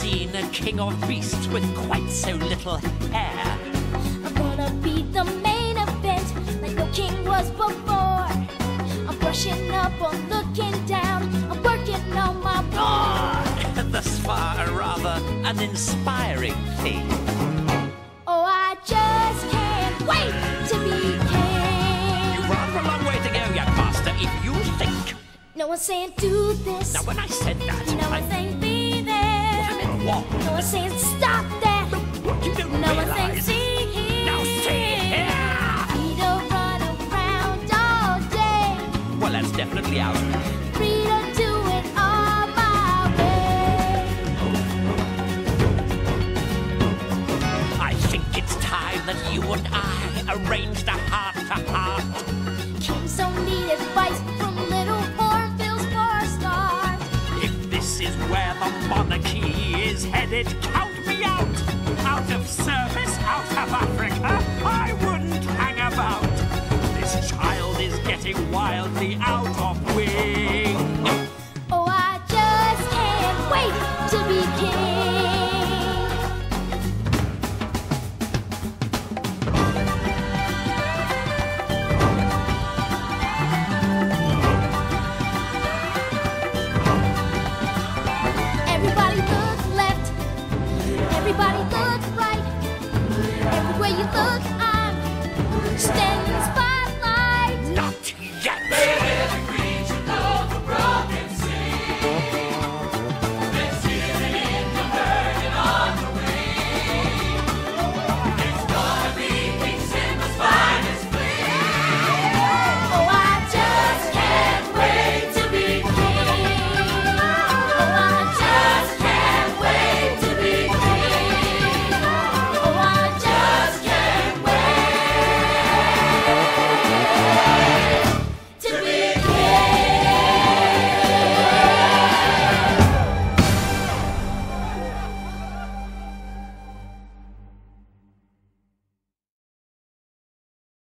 seen a king of beasts with quite so little hair. I'm gonna be the main event, like no king was before. I'm brushing up or looking down, I'm working on my war. Thus far, a rather uninspiring thing. Oh, I just can't wait to be king. You've rather a long way to go, young master, if you think. No one's saying do this. Now, when I said that, No one's saying be there. I meant what? No one's saying stop that. What you don't No one's saying realize. see here. Now see here. Free to run around all day. Well, that's definitely out. Free to do it all my way. I think it's time that you and I arranged a heart-to-heart. Kings don't need advice from little hornbills for a start. If this is where the monarchy is headed, count me out. Out of service, out of Africa, I wouldn't hang about. This child is getting wildly out of wing. Oh, I just can't wait to be king.